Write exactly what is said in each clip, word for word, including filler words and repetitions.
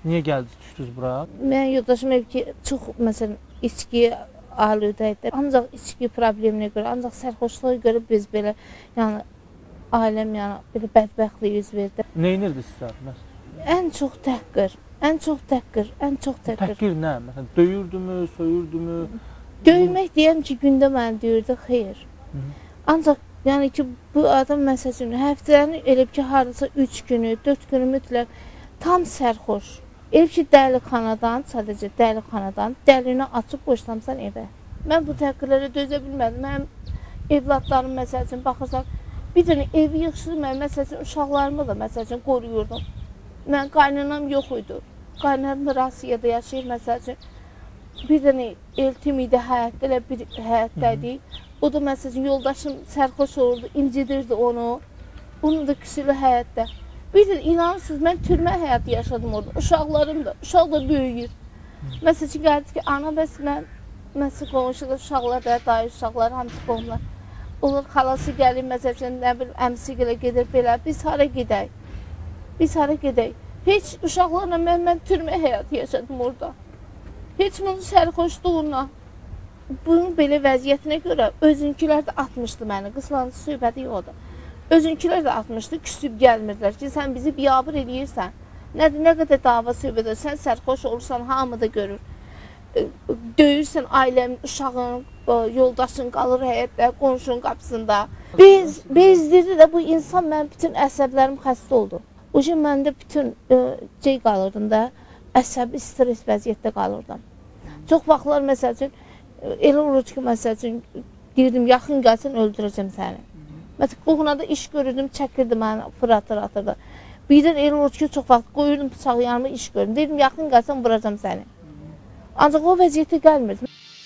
Niyə gəldiniz, düşdünüz bura? Mən yoldaşım ev ki, çox, məsələn, içki alüdə idi. Ancaq içki probleminə görə, ancaq sərxoşluğa görə biz belə, yəni, ailəm, yəni, belə bədbəxtlik yüz verdi. Nə inirdi sizə? Ən çox təhqir, ən çox təhqir, ən çox təhqir. Təhqir nə? Məsələn, döyürdümü, soyurdumü? Döymək deyəm ki, gündə məni döyürdü, xeyr. Hı -hı. Ancaq, yəni ki, bu adam məsəl üçün həftənin elə ki, haradasa üç günü, dörd günü mütləq tam sərxoş. Elə ki, dəlixanadan, sadəcə dəlixanadan, dəlini açıb boşlamsan evə. Mən bu təhqirlərə dözə bilmədim. Mənim evladlarım, məsəl üçün, baxırsan, bir dənə evi yığışdırıb, mən, məsəl üçün, uşaqlarımı da, məsəl üçün, qoruyurdum. Mən qaynanam yox idi. Qaynanam Rusiyada yaşayır, məsəl üçün, bir dənə eltim idi, həyətdə, elə bir həyətdəydik. O da, məsəl üçün, yoldaşım sərxoş olurdu, incidirdi onu. Onun da küsülü həyətdə. Bir də inanırsınız, mən türmə həyatı yaşadım orada. Uşaqlarım da, uşaq da böyüyür. Məsəl üçün, gəldi ki, ana, bəs mən, məsəl qonşuda uşaqlar da, dayı uşaqlar, hamısı qonlar. Olur, xalası gəlir, məsəl üçün, nə bilim, əmsi gələ gedir, belə, biz hara gedək? Biz hara gedək? Heç uşaqlarla mən, mən türmə həyatı yaşadım orada. Heç bunun sərxoşluğuna, bunun belə vəziyyətinə görə özünkülər də atmışdı məni, qıslandı söhbəti yoxdur. Özünkülər də atmışdı, küsüb gəlmirdilər ki, sən bizi biyabır eləyirsən. Nədir, nə qədər dava söhbət edir, sən sərxoş olursan, hamı da görür. Döyürsən ailəmin, uşağın, yoldaşın qalır həyətdə, qonşunun qapısında. Biz, bezdirdi də bu insan, mən bütün əsəblərim xəstə oldu. O gün məndə bütün şey qalırdım da, əsəbi stres vəziyyətdə qalırdım. Çox vaxtlar, məsəl üçün, elə olur ki, məsəl üçün, deyirdim, yaxın gəlsən, öldürəcəm səni. Məsələn, qoğunada iş görürdüm, çəkirdi məni, fıratır atırdı. Birdən elə olur ki, çox vaxt qoyurdum bıçağı yanıma iş görürdüm. Deyirdim, yaxın gəlsən, vuracam səni. Ancaq o vəziyyətə gəlmirdi.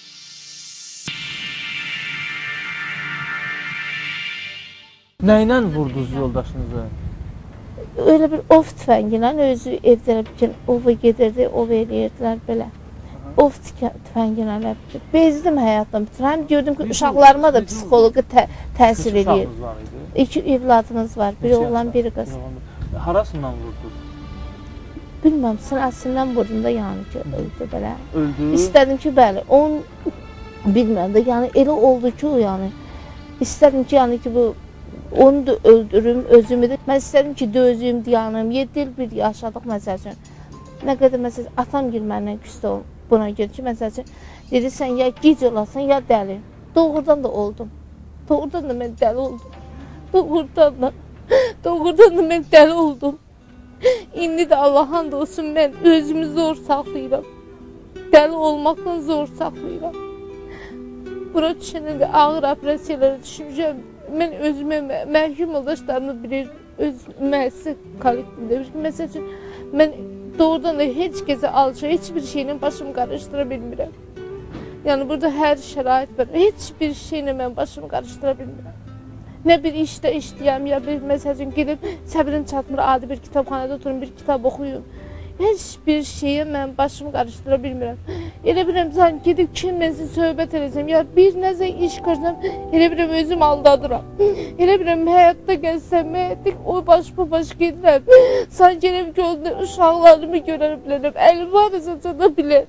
Nə ilə vurdunuz yoldaşınızı? Öyle bir ov tüfəngi ilə özü evdə bütün ova gedirdi, ov eləyirdilər belə. Ov tüfəngi ilə bezdim həyatdan bütün. Həm gördüm ki, uşaqlarıma da psixoloji təsir edir. İki evladımız var, biri oğlan, biri qız. Harasından vurdunuz? Bilməm, sinəsindən vurdum da yəni ki, öldü belə. Öldü? İstədim ki, bəli, onu bilməm də, yəni elə oldu ki, o yəni. İstədim ki, yəni ki, bu onu da öldürüm, özümü də. Mən istədim ki, dözüm, dayanım. yeddi il bir yaşadıq, məsəl üçün. Nə qədər, məsəl üçün, atam gil məndən küstə oldu buna görə ki, məsəl üçün, dedi, sən ya gic olasan, ya dəli. Doğrudan da oldum. Doğrudan da mən dəli oldum. Doğrudan da, doğrudan da mən dəli oldum. İndi də Allah and olsun, mən özümü zor saxlayıram. Dəli olmaqdan zor saxlayıram. Bura düşəndə də ağır operasiyalara düşmüşəm. Mən özümə, məhkum yoldaşlarımı bilir, öz müəssisə kollektivində. Məsəl üçün, mən doğrudan da heç kəsə alışa, heç bir şeylə başımı qarışdıra bilmirəm. Yəni, burada hər şərait var. Heç bir şeylə mən başımı qarışdıra bilmirəm. Nə bir işdə işləyəm, ya bir, məsəl üçün, gedib səbrin çatmır, adi bir kitabxanada oturum, bir kitab oxuyum. Heç bir şeyə mən başımı qarışdıra bilmirəm. Elə bilirəm, sən gedib kimləsə söhbət edəcəm, ya bir nəzə iş görsəm, elə bilirəm, özüm aldadıram. Elə bilirəm, həyatda gəlsəm, həyatda o baş bu baş gedirəm. Sanki elə bir yolda uşaqlarımı görə bilərəm, əlim varsa çata bilər.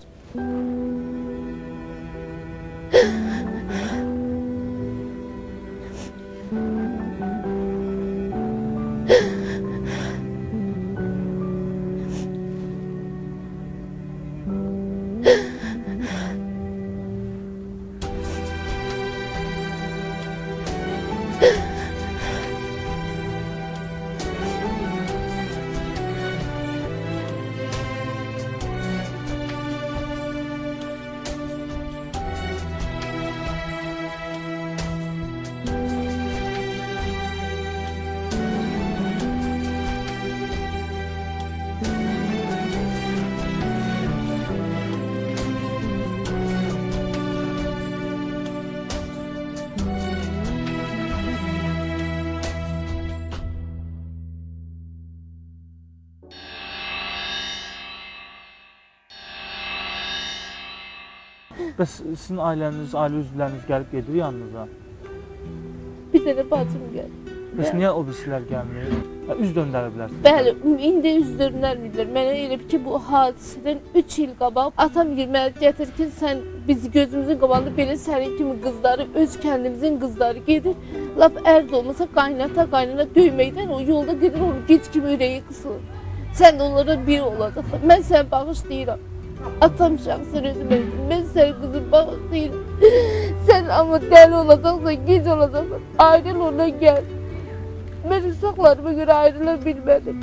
Bəs sizin ailəniz, ailə üzvləriniz gəlib gedir yanınıza? Bir dənə bacım gəlir. Bəs niyə o birisilər gəlmir? Ya, üz döndərə bilərsiniz. Bəli, indi üz döndərmirlər. Mənə elə bil ki, bu hadisədən üç il qabaq atam deyir, mənə gətir ki, sən bizi gözümüzün qabağında belə sənin kimi qızları, öz kəndimizin qızları gedir. Lap ərd olmasa qaynata qaynana döyməkdən o yolda gedir, onu gic kimi ürəyi qısılır. Sən də onlara biri olacaqsan. Mən səni bağışlayıram. Atam şəxsən özüm edim. Mən səni qızım bağışlayıram. Sən amma dəli olacaqsan, gic olacaqsan. Ayrıl ona gəl. Mən uşaqlarıma görə ayrıla bilmədim.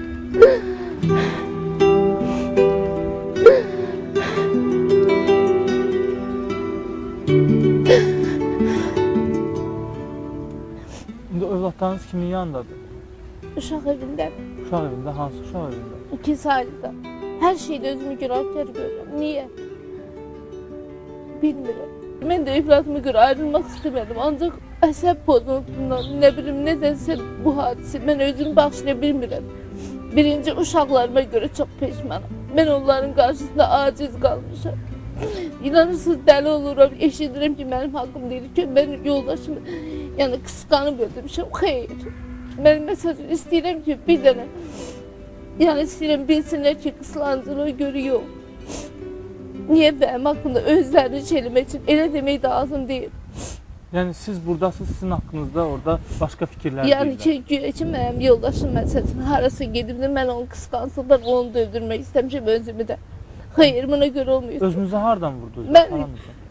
İndi övladlarınız kimin yanındadır? Uşaq evində. Uşaq evində, hansı uşaq evində? İki sayıda. Hər şeydə özümü günahkar görürəm. Niyə? Bilmirəm. Mən də evladıma görə ayrılmaq istəmədim. Ancaq əsəb pozuntusundan, nə bilim, nədənsə bu hadisi mən özümü bağışlaya bilmirəm. Birinci, uşaqlarıma görə çox peşmanam. Mən onların qarşısında aciz qalmışam. İnanırsınız, dəli oluram, eşidirəm ki, mənim haqqım deyir ki, mən yoldaşımı yəni, qısqanıb öldürmüşəm. Xeyr. Mən məsələn istəyirəm ki, bir dənə, yəni istəyirəm bilsinlər ki, qısqancılığa görə yox. Niyə mənim haqqımda özlərini çelmək üçün elə demək lazım deyil. Yəni siz buradasınız, sizin haqqınızda orada başqa fikirlər yəni ki, güya ki, mənim yoldaşım məsələn harasa gedib də mən onu qısqansınlar, onu da öldürmək istəmişəm özümü də. Xeyr, buna görə olmuyor. Özünüzü hardan vurdunuz? Mən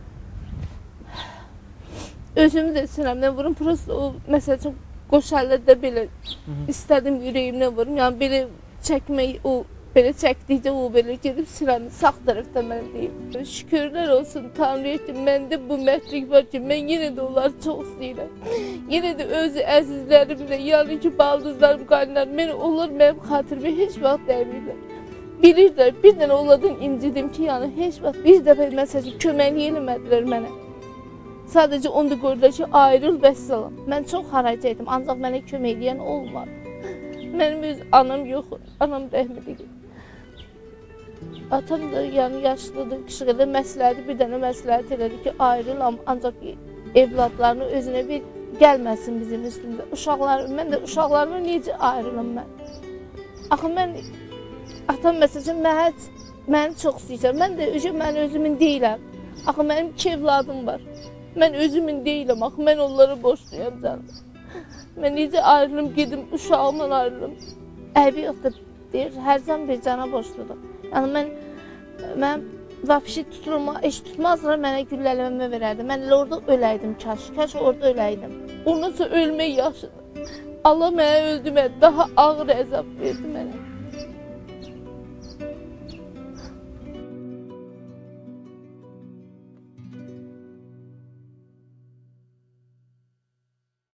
özümü də sinəmdən vurum, prosto o məsəl üçün qoşarlarda belə istədim ürəyimdən vurum. Yəni belə çəkmək, o belə çəkdikcə o belə gedib sinəmin sağ tərəfdə mən deyim. Şükürlər olsun Tanrıya ki, məndə bu mərdlik var ki, mən yenə də onları çox istəyirəm. Yenə də öz əzizlərimlə, yəni ki, baldızlarım, qaynlarım, mən onlar mənim xatirimə heç vaxt dəymirlər. Bilirlər, bir dənə onlardan incidim ki, yəni heç vaxt bir dəfə məsələn köməklik eləmədilər mənə. Sadəcə onu da gördülər ki, ayrıl vəssalam. Mən çox harac etdim, ancaq mənə kömək edən olmadı. Mənim öz anam yox, anam rəhməlidir. Atam da yəni yaşlıdır, kişiyə də məsləhəti, bir dənə məsləhət elədi ki, ayrılam, ancaq evladlarını özünə bir gəlməsin bizim üstümdə. Uşaqlarım, mən də uşaqlarımı necə ayrılım mən? Axı mən, atam məsələn, məni çox istəyirəm, mən də mən özümün deyiləm. Axı mənim iki evladım var, mən özümün deyiləm, axı mən onları borçluyam canım. Mən necə ayrılım, gedim uşağımla ayrılım. Əbi yoxdur, deyir, hər zaman bir cana borçludur. Yəni mən, mən vapşi tutulma, eş tutmazlar, mənə güllələmə verərdi. Mən elə orada öləydim kaş, kaş orada öləydim. Ondan sonra ölmək yaxşıdır. Allah mənə öldürmə, daha ağır əzab verdi mənə.